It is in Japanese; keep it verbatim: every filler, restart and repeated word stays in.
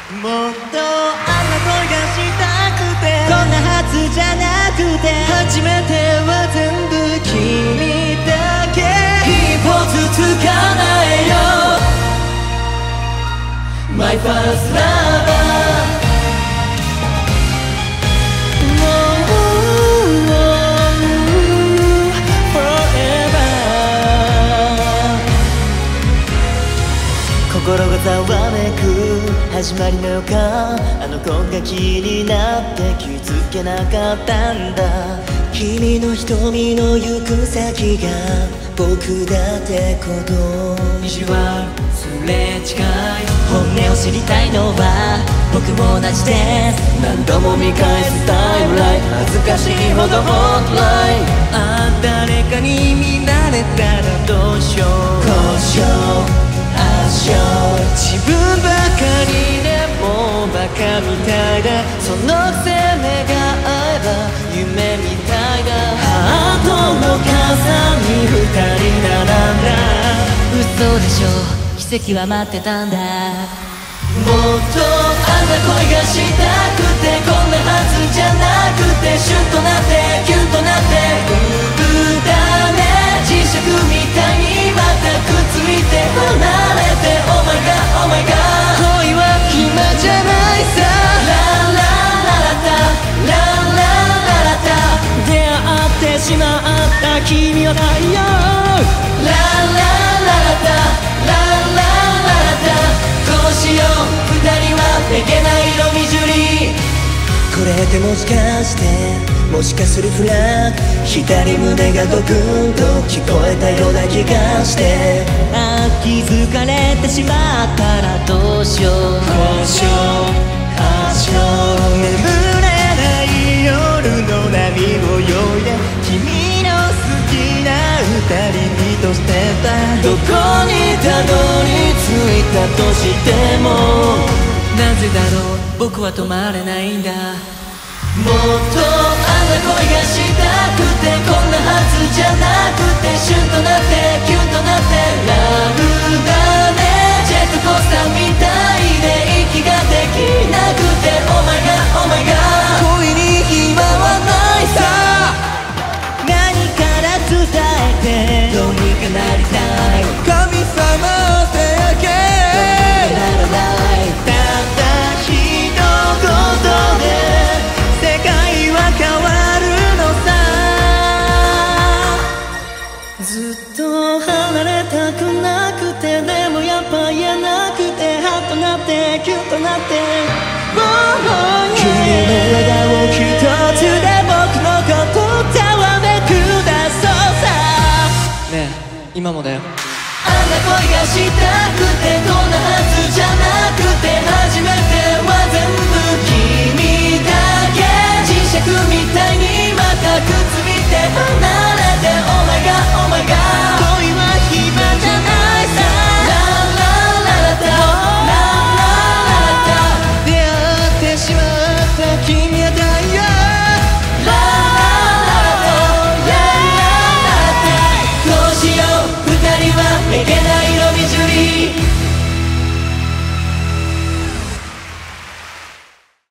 もっとあんな恋がしたくて、こんなはずじゃなくて、初めては全部君だけ。一歩ずつ叶えよう My first lover。心がざわめく始まりの予感、あの子が気になって気づけなかったんだ。君の瞳の行く先が僕だってこと意地悪すれ違い、本音を知りたいのは僕も同じです。何度も見返すタイムライン、恥ずかしいほどホットライン。ああ誰かに見られたらどうしよう、こうしよう自分ばかりでもうバカみたいだ。そのくせ目が合えば夢みたいだ。ハートの傘に二人並んだ。 嘘でしょ、奇跡は待ってたんだ。 もっとあんな恋がしたくて、こんなはずじゃなくて、シュッとなってキュンとなってうぶだね。磁石みたいにまたくっついて離れて Oh my god oh my god 恋は暇じゃないさ。ララララタララララタ出会ってしまった君はないよ。ララララタララララタどうしよう二人はめげない色みじゅり。これってもしかしてもしかするフラグ、左胸がドクンと聞こえたような気がして、ああ気づかれてしまったらどうしよう、こうしようああしよう。眠れない夜の波を泳いで君の好きな二人にとしてた。どこにたどり着いたとしてもなぜだろう僕は止まれないんだ。 もっとあんな恋がしたくて、こんなはずじゃなくて、シュンとなってキュンとなってラブだね。ジェットコースターみたいで息ができなくて Oh my god oh my god 恋に暇はないさ。何から伝えてどうにかなりたい、神様を手上げどうにかならない。たった一言で世界は変わるのさ。ずっと離れたくなくて、でもやっぱ言えなくて、ハッとなってキュンとなって、君の笑顔一つで僕のことざわめくだそうさ。ねえ今もだよ。あんな恋がしたくて、こんなはずじゃなくて、初めては全部君だけ。磁石みたいにまたくっついて離れ